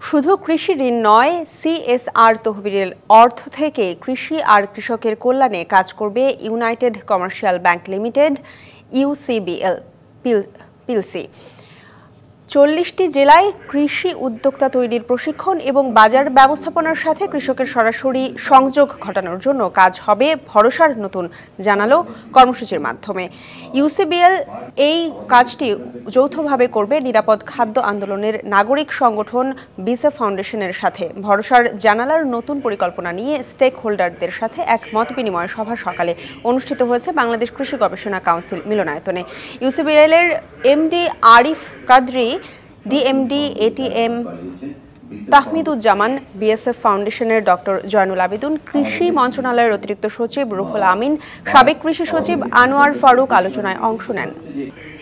শুধু কৃষি ঋণ নয়, সিএসআর তহবিলের অর্থ থেকে কৃষি আর কৃষকের কল্যাণে কাজ করবে United Commercial Bank Limited UCBL PLC. ৪০টি জেলায় কৃষি উদ্যোক্তা তৈরির প্রশিক্ষণ এবং বাজার ব্যবস্থাপনার সাথে কৃষকের সরাসরি সংযোগ ঘটানোর জন্য কাজ হবে ভরসার নতুন জানালো কর্মসূচির মাধ্যমে। ইউসিবিএল এই কাজটি যৌথভাবে করবে নিরাপদ খাদ্য আন্দোলনের নাগরিক সংগঠন বিসে ফাউন্ডেশনের সাথে। ভরসার জানালার নতুন পরিকল্পনা নিয়ে স্টেক হোল্ডারদের সাথে এক মত বিনিময় সভা সকালে অনুষ্ঠিত হয়েছে বাংলাদেশ কৃষি গবেষণা কাউন্সিল মিলনায়তনে। ইউসিবিএল এর MD Arif Kadri, DMD ATM Tahmiduzzaman, BSF ফাউন্ডেশনের ডক্টর জয়নুল আবেদুন, কৃষি মন্ত্রণালয়ের অতিরিক্ত সচিব রুহুল আমিন, সাবেক কৃষি সচিব আনোয়ার ফারুক আলোচনায় অংশ নেন।